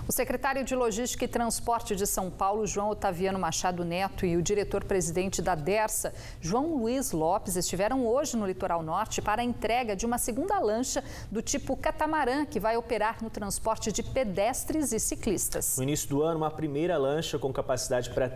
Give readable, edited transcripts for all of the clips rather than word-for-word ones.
O secretário de Logística e Transporte de São Paulo, João Otaviano Machado Neto, e o diretor-presidente da Dersa, João Luiz Lopes, estiveram hoje no Litoral Norte para a entrega de uma segunda lancha do tipo catamarã, que vai operar no transporte de pedestres e ciclistas. No início do ano, uma primeira lancha com capacidade para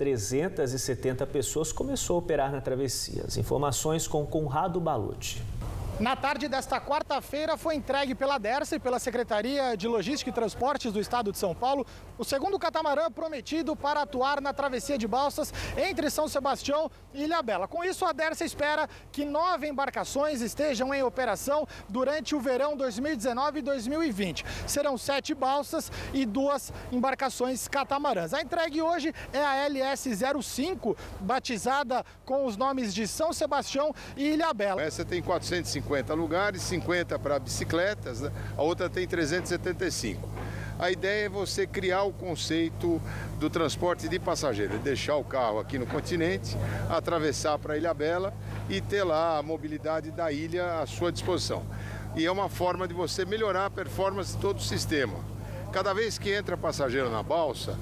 370 pessoas começou a operar na travessia. As informações com Conrado Balucci. Na tarde desta quarta-feira foi entregue pela Dersa e pela Secretaria de Logística e Transportes do Estado de São Paulo o segundo catamarã prometido para atuar na travessia de balsas entre São Sebastião e Ilhabela. Com isso, a Dersa espera que 9 embarcações estejam em operação durante o verão 2019 e 2020. Serão 7 balsas e 2 embarcações catamarãs. A entregue hoje é a LS-05, batizada com os nomes de São Sebastião e Ilhabela. Essa tem 450 lugares, 50 para bicicletas, né? A outra tem 375. A ideia é você criar o conceito do transporte de passageiro, deixar o carro aqui no continente, atravessar para Ilhabela e ter lá a mobilidade da ilha à sua disposição. E é uma forma de você melhorar a performance de todo o sistema. Cada vez que entra passageiro na balsa,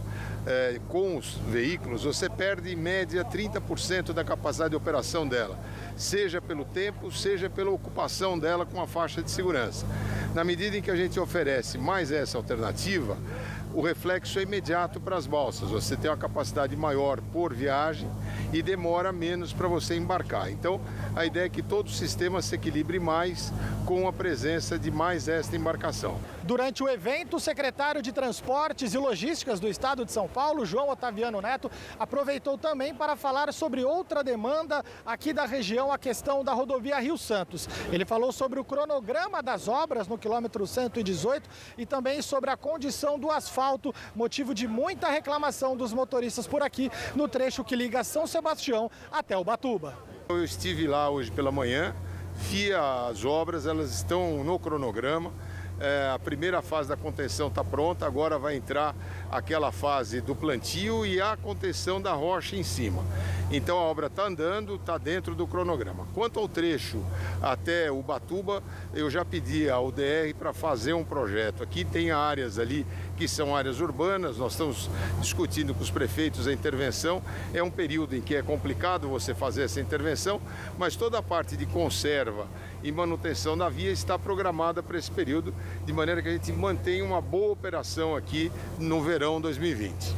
com os veículos, você perde em média 30% da capacidade de operação dela, seja pelo tempo, seja pela ocupação dela com a faixa de segurança. Na medida em que a gente oferece mais essa alternativa, o reflexo é imediato para as balsas. Você tem uma capacidade maior por viagem e demora menos para você embarcar. Então, a ideia é que todo o sistema se equilibre mais com a presença de mais esta embarcação. Durante o evento, o secretário de Transportes e Logísticas do Estado de São Paulo, João Otaviano Neto, aproveitou também para falar sobre outra demanda aqui da região, a questão da rodovia Rio Santos. Ele falou sobre o cronograma das obras no quilômetro 118 e também sobre a condição do asfalto, motivo de muita reclamação dos motoristas por aqui no trecho que liga São Sebastião até Ubatuba. Eu estive lá hoje pela manhã, vi as obras, elas estão no cronograma. A primeira fase da contenção está pronta, agora vai entrar aquela fase do plantio e a contenção da rocha em cima. Então a obra está andando, está dentro do cronograma. Quanto ao trecho até Ubatuba, eu já pedi ao DR para fazer um projeto. Aqui tem áreas ali que são áreas urbanas, nós estamos discutindo com os prefeitos a intervenção. É um período em que é complicado você fazer essa intervenção, mas toda a parte de conserva e manutenção da via está programada para esse período, de maneira que a gente mantenha uma boa operação aqui no verão 2020.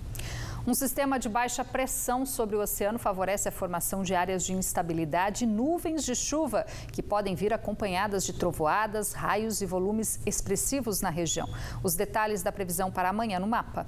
Um sistema de baixa pressão sobre o oceano favorece a formação de áreas de instabilidade e nuvens de chuva, que podem vir acompanhadas de trovoadas, raios e volumes expressivos na região. Os detalhes da previsão para amanhã no mapa.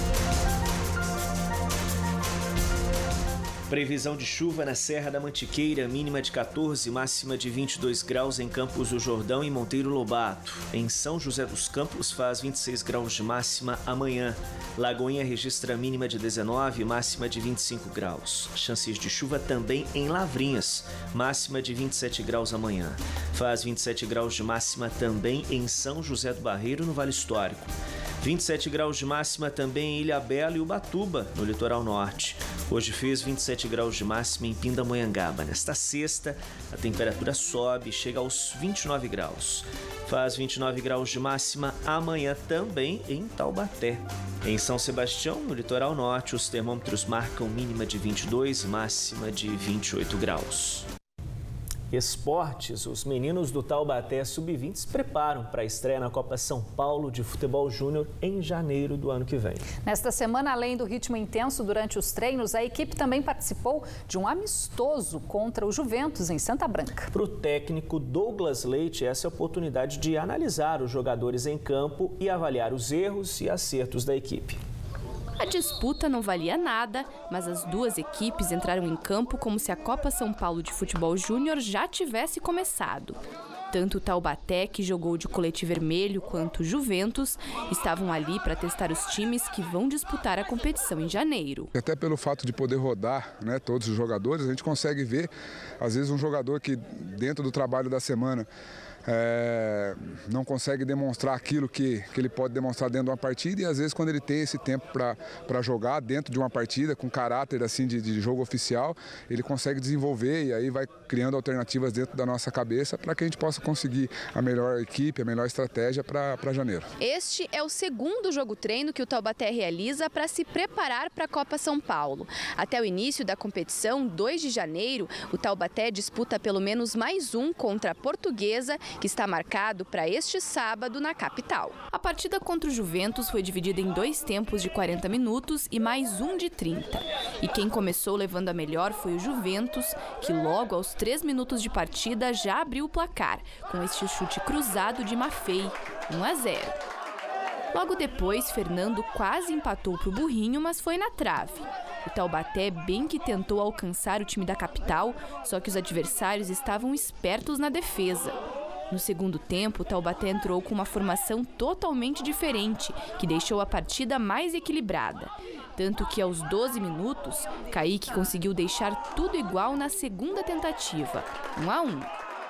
Previsão de chuva na Serra da Mantiqueira, mínima de 14, máxima de 22 graus em Campos do Jordão e Monteiro Lobato. Em São José dos Campos faz 26 graus de máxima amanhã. Lagoinha registra mínima de 19, máxima de 25 graus. Chances de chuva também em Lavrinhas, máxima de 27 graus amanhã. Faz 27 graus de máxima também em São José do Barreiro, no Vale Histórico. 27 graus de máxima também em Ilhabela e Ubatuba, no litoral norte. Hoje fez 27 graus de máxima em Pindamonhangaba. Nesta sexta, a temperatura sobe e chega aos 29 graus. Faz 29 graus de máxima amanhã também em Taubaté. Em São Sebastião, no litoral norte, os termômetros marcam mínima de 22 e máxima de 28 graus. Esportes, os meninos do Taubaté Sub-20 se preparam para a estreia na Copa São Paulo de Futebol Júnior em janeiro do ano que vem. Nesta semana, além do ritmo intenso durante os treinos, a equipe também participou de um amistoso contra o Juventus em Santa Branca. Para o técnico Douglas Leite, essa é a oportunidade de analisar os jogadores em campo e avaliar os erros e acertos da equipe. A disputa não valia nada, mas as duas equipes entraram em campo como se a Copa São Paulo de Futebol Júnior já tivesse começado. Tanto o Taubaté, que jogou de colete vermelho, quanto o Juventus estavam ali para testar os times que vão disputar a competição em janeiro. Até pelo fato de poder rodar, né, todos os jogadores, a gente consegue ver, às vezes, um jogador que dentro do trabalho da semana não consegue demonstrar aquilo que ele pode demonstrar dentro de uma partida, e às vezes quando ele tem esse tempo para jogar dentro de uma partida com caráter assim de jogo oficial, ele consegue desenvolver e aí vai criando alternativas dentro da nossa cabeça para que a gente possa conseguir a melhor equipe, a melhor estratégia para janeiro. Este é o segundo jogo-treino que o Taubaté realiza para se preparar para a Copa São Paulo. Até o início da competição, 2 de janeiro, o Taubaté disputa pelo menos mais um contra a Portuguesa, que está marcado para este sábado na capital. A partida contra o Juventus foi dividida em 2 tempos de 40 minutos e mais um de 30. E quem começou levando a melhor foi o Juventus, que logo aos 3 minutos de partida já abriu o placar, com este chute cruzado de Maffei, 1-0. Logo depois, Fernando quase empatou para o Burrinho, mas foi na trave. O Taubaté bem que tentou alcançar o time da capital, só que os adversários estavam espertos na defesa. No segundo tempo, o Taubaté entrou com uma formação totalmente diferente, que deixou a partida mais equilibrada. Tanto que aos 12 minutos, Kaique conseguiu deixar tudo igual na segunda tentativa, 1-1.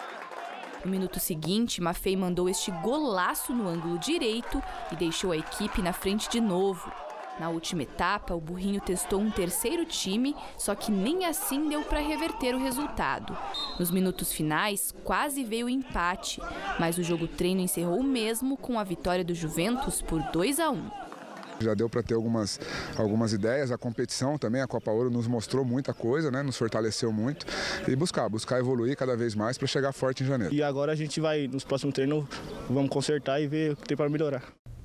No minuto seguinte, Maffei mandou este golaço no ângulo direito e deixou a equipe na frente de novo. Na última etapa, o Burrinho testou um terceiro time, só que nem assim deu para reverter o resultado. Nos minutos finais, quase veio o empate, mas o jogo-treino encerrou mesmo com a vitória do Juventus por 2-1. Já deu para ter algumas ideias, a competição também, a Copa Ouro nos mostrou muita coisa, né? Nos fortaleceu muito e buscar evoluir cada vez mais para chegar forte em janeiro. E agora a gente vai, nos próximos treinos, vamos consertar e ver o que tem para melhorar.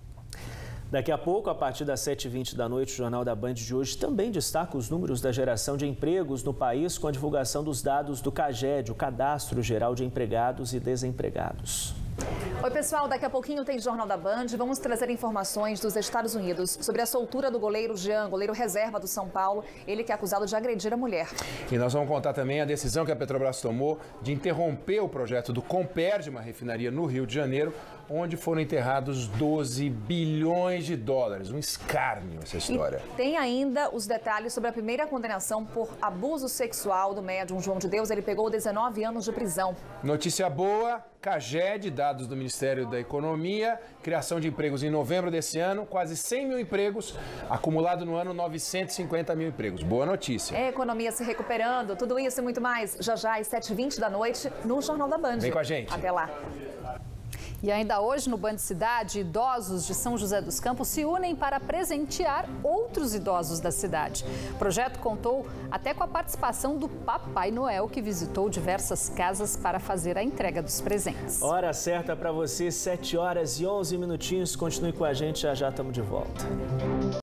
Daqui a pouco, a partir das 7h20 da noite, o Jornal da Band de hoje também destaca os números da geração de empregos no país com a divulgação dos dados do CAGED, o Cadastro Geral de Empregados e Desempregados. Oi, pessoal, daqui a pouquinho tem Jornal da Band. Vamos trazer informações dos Estados Unidos sobre a soltura do goleiro Jean, goleiro reserva do São Paulo, ele que é acusado de agredir a mulher. E nós vamos contar também a decisão que a Petrobras tomou de interromper o projeto do Comperd, uma refinaria no Rio de Janeiro, onde foram enterrados 12 bilhões de dólares. Um escárnio essa história. E tem ainda os detalhes sobre a primeira condenação por abuso sexual do médium João de Deus. Ele pegou 19 anos de prisão. Notícia boa, CAGED, dados do Ministério da Economia, criação de empregos em novembro desse ano, quase 100 mil empregos, acumulado no ano 950 mil empregos. Boa notícia. É a economia se recuperando, tudo isso e muito mais, já às 7h20 da noite no Jornal da Band. Vem com a gente. Até lá. E ainda hoje, no Band Cidade, idosos de São José dos Campos se unem para presentear outros idosos da cidade. O projeto contou até com a participação do Papai Noel, que visitou diversas casas para fazer a entrega dos presentes. Hora certa para você, 7h11. Continue com a gente, já estamos de volta.